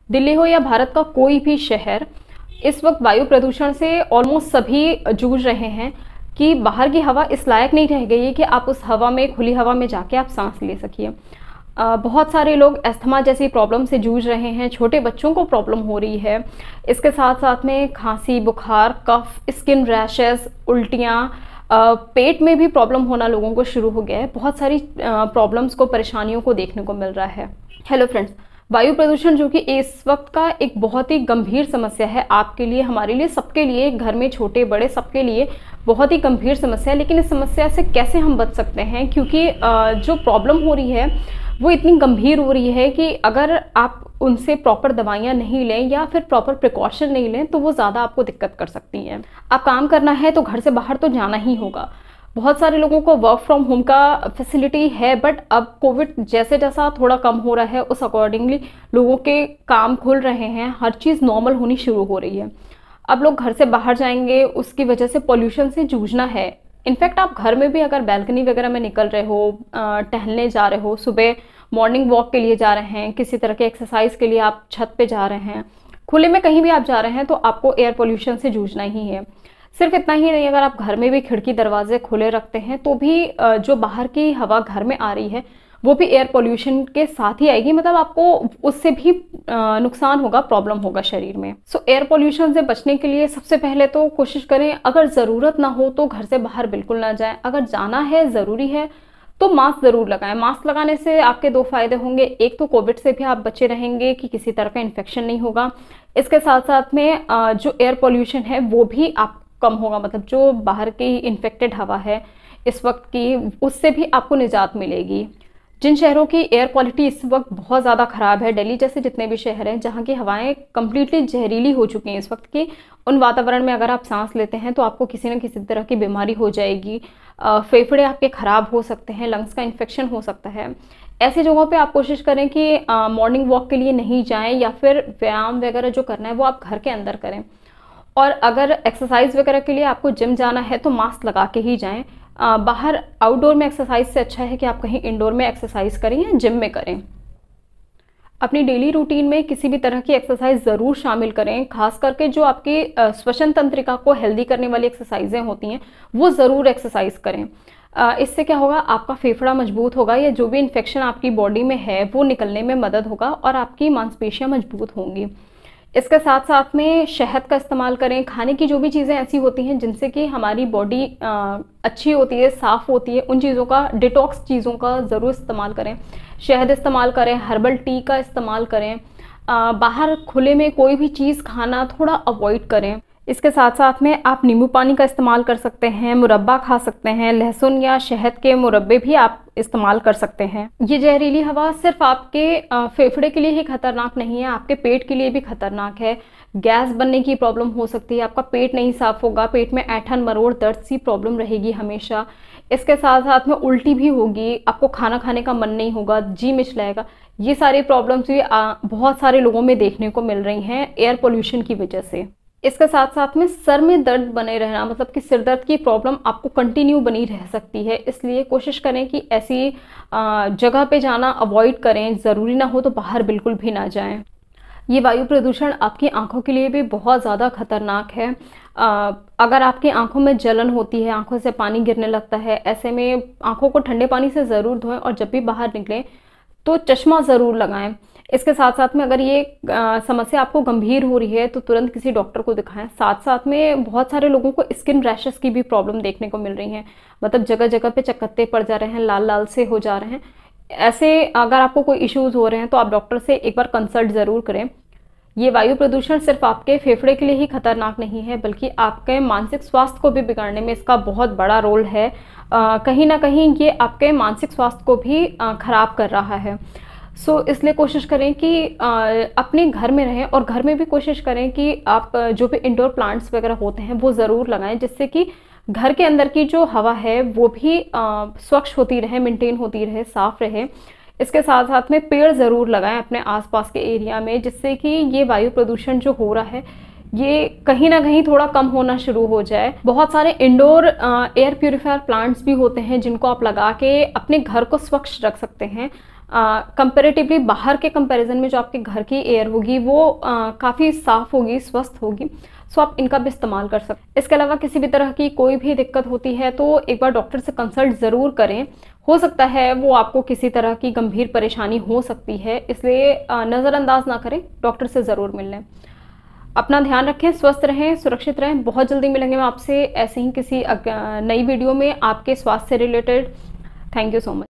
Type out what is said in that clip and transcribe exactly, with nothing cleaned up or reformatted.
दिल्ली हो या भारत का कोई भी शहर, इस वक्त वायु प्रदूषण से ऑलमोस्ट सभी जूझ रहे हैं कि बाहर की हवा इस लायक नहीं रह गई है कि आप उस हवा में, खुली हवा में जाके आप सांस ले सकिए। अ, बहुत सारे लोग अस्थमा जैसी प्रॉब्लम से जूझ रहे हैं, छोटे बच्चों को प्रॉब्लम हो रही है। इसके साथ साथ में खांसी, बुखार, कफ, स्किन रैशेस, उल्टियाँ, पेट में भी प्रॉब्लम होना लोगों को शुरू हो गया है। बहुत सारी प्रॉब्लम्स को, परेशानियों को देखने को मिल रहा है। हेलो फ्रेंड्स, वायु प्रदूषण जो कि इस वक्त का एक बहुत ही गंभीर समस्या है, आपके लिए, हमारे लिए, सबके लिए, घर में छोटे बड़े सबके लिए बहुत ही गंभीर समस्या है। लेकिन इस समस्या से कैसे हम बच सकते हैं, क्योंकि जो प्रॉब्लम हो रही है वो इतनी गंभीर हो रही है कि अगर आप उनसे प्रॉपर दवाइयाँ नहीं लें या फिर प्रॉपर प्रिकॉशन नहीं लें तो वो ज़्यादा आपको दिक्कत कर सकती हैं। आप काम करना है तो घर से बाहर तो जाना ही होगा। बहुत सारे लोगों को वर्क फ्रॉम होम का फैसिलिटी है, बट अब कोविड जैसे जैसा थोड़ा कम हो रहा है उस अकॉर्डिंगली लोगों के काम खुल रहे हैं, हर चीज़ नॉर्मल होनी शुरू हो रही है। अब लोग घर से बाहर जाएंगे, उसकी वजह से पॉल्यूशन से जूझना है। इनफैक्ट आप घर में भी अगर बैल्कनी वगैरह में निकल रहे हो, टहलने जा रहे हो, सुबह मॉर्निंग वॉक के लिए जा रहे हैं, किसी तरह के एक्सरसाइज के लिए आप छत पे जा रहे हैं, खुले में कहीं भी आप जा रहे हैं, तो आपको एयर पोल्यूशन से जूझना ही है। सिर्फ इतना ही नहीं, अगर आप घर में भी खिड़की दरवाजे खुले रखते हैं तो भी जो बाहर की हवा घर में आ रही है वो भी एयर पोल्यूशन के साथ ही आएगी। मतलब आपको उससे भी नुकसान होगा, प्रॉब्लम होगा शरीर में। सो एयर पोल्यूशन से बचने के लिए सबसे पहले तो कोशिश करें, अगर ज़रूरत ना हो तो घर से बाहर बिल्कुल ना जाएं। अगर जाना है, ज़रूरी है, तो मास्क ज़रूर लगाएं। मास्क लगाने से आपके दो फायदे होंगे। एक तो कोविड से भी आप बचे रहेंगे कि किसी तरह का इन्फेक्शन नहीं होगा। इसके साथ साथ में जो एयर पोल्यूशन है वो भी आप कम होगा। मतलब जो बाहर की इन्फेक्टेड हवा है इस वक्त की, उससे भी आपको निजात मिलेगी। जिन शहरों की एयर क्वालिटी इस वक्त बहुत ज़्यादा ख़राब है, दिल्ली जैसे जितने भी शहर हैं जहाँ की हवाएं कम्प्लीटली जहरीली हो चुकी हैं इस वक्त की, उन वातावरण में अगर आप सांस लेते हैं तो आपको किसी न किसी तरह की बीमारी हो जाएगी। फेफड़े आपके ख़राब हो सकते हैं, लंग्स का इन्फेक्शन हो सकता है। ऐसी जगहों पे आप कोशिश करें कि मॉर्निंग वॉक के लिए नहीं जाएं, या फिर व्यायाम वगैरह जो करना है वो आप घर के अंदर करें। और अगर एक्सरसाइज वगैरह के लिए आपको जिम जाना है तो मास्क लगा के ही जाएं। आ, बाहर आउटडोर में एक्सरसाइज से अच्छा है कि आप कहीं इंडोर में एक्सरसाइज करें या जिम में करें। अपनी डेली रूटीन में किसी भी तरह की एक्सरसाइज ज़रूर शामिल करें, खास करके जो आपकी श्वसन तंत्रिका को हेल्दी करने वाली एक्सरसाइजें होती हैं वो ज़रूर एक्सरसाइज करें। इससे क्या होगा, आपका फेफड़ा मजबूत होगा, या जो भी इन्फेक्शन आपकी बॉडी में है वो निकलने में मदद होगा और आपकी मांसपेशियाँ मजबूत होंगी। इसके साथ साथ में शहद का इस्तेमाल करें। खाने की जो भी चीज़ें ऐसी होती हैं जिनसे कि हमारी बॉडी अच्छी होती है, साफ़ होती है, उन चीज़ों का, डिटॉक्स चीज़ों का ज़रूर इस्तेमाल करें। शहद इस्तेमाल करें, हर्बल टी का इस्तेमाल करें। आ, बाहर खुले में कोई भी चीज़ खाना थोड़ा अवॉइड करें। इसके साथ साथ में आप नींबू पानी का इस्तेमाल कर सकते हैं, मुरब्बा खा सकते हैं, लहसुन या शहद के मुरब्बे भी आप इस्तेमाल कर सकते हैं। ये जहरीली हवा सिर्फ आपके फेफड़े के लिए ही खतरनाक नहीं है, आपके पेट के लिए भी खतरनाक है। गैस बनने की प्रॉब्लम हो सकती है, आपका पेट नहीं साफ होगा, पेट में ऐंठन, मरोड़, दर्द सी प्रॉब्लम रहेगी हमेशा। इसके साथ साथ में उल्टी भी होगी, आपको खाना खाने का मन नहीं होगा, जी मिचलाएगा। ये सारी प्रॉब्लम्स भी बहुत सारे लोगों में देखने को मिल रही हैं एयर पोल्यूशन की वजह से। इसके साथ साथ में सर में दर्द बने रहना, मतलब कि सिर दर्द की प्रॉब्लम आपको कंटिन्यू बनी रह सकती है। इसलिए कोशिश करें कि ऐसी जगह पे जाना अवॉइड करें, ज़रूरी ना हो तो बाहर बिल्कुल भी ना जाएं। ये वायु प्रदूषण आपकी आंखों के लिए भी बहुत ज़्यादा खतरनाक है। आ, अगर आपकी आंखों में जलन होती है, आंखों से पानी गिरने लगता है, ऐसे में आंखों को ठंडे पानी से ज़रूर धोएं और जब भी बाहर निकलें तो चश्मा ज़रूर लगाएं। इसके साथ साथ में अगर ये आ, समस्या आपको गंभीर हो रही है तो तुरंत किसी डॉक्टर को दिखाएं। साथ साथ में बहुत सारे लोगों को स्किन रैशेस की भी प्रॉब्लम देखने को मिल रही है, मतलब जगह जगह पे चकत्ते पड़ जा रहे हैं, लाल लाल से हो जा रहे हैं। ऐसे अगर आपको कोई इश्यूज हो रहे हैं तो आप डॉक्टर से एक बार कंसल्ट ज़रूर करें। ये वायु प्रदूषण सिर्फ आपके फेफड़े के लिए ही खतरनाक नहीं है, बल्कि आपके मानसिक स्वास्थ्य को भी बिगाड़ने में इसका बहुत बड़ा रोल है। आ, कहीं ना कहीं ये आपके मानसिक स्वास्थ्य को भी आ, खराब कर रहा है। सो so, इसलिए कोशिश करें कि आ, अपने घर में रहें, और घर में भी कोशिश करें कि आप जो भी इंडोर प्लांट्स वगैरह होते हैं वो ज़रूर लगाएं, जिससे कि घर के अंदर की जो हवा है वो भी आ, स्वच्छ होती रहे, मेंटेन होती रहे, साफ़ रहे। इसके साथ साथ में पेड़ ज़रूर लगाएं अपने आसपास के एरिया में, जिससे कि ये वायु प्रदूषण जो हो रहा है ये कहीं ना कहीं थोड़ा कम होना शुरू हो जाए। बहुत सारे इंडोर एयर प्यूरिफायर प्लांट्स भी होते हैं जिनको आप लगा के अपने घर को स्वच्छ रख सकते हैं। कंपैरेटिवली बाहर के कंपैरिजन में जो आपके घर की एयर होगी वो काफ़ी साफ़ होगी, स्वस्थ होगी। सो आप इनका भी इस्तेमाल कर सकते हैं। इसके अलावा किसी भी तरह की कोई भी दिक्कत होती है तो एक बार डॉक्टर से कंसल्ट ज़रूर करें। हो सकता है वो आपको किसी तरह की गंभीर परेशानी हो सकती है, इसलिए नज़रअंदाज ना करें, डॉक्टर से ज़रूर मिल लें। अपना ध्यान रखें, स्वस्थ रहें, सुरक्षित रहें। बहुत जल्दी मिलेंगे मैं आपसे ऐसे ही किसी नई वीडियो में आपके स्वास्थ्य से related. Thank you so much.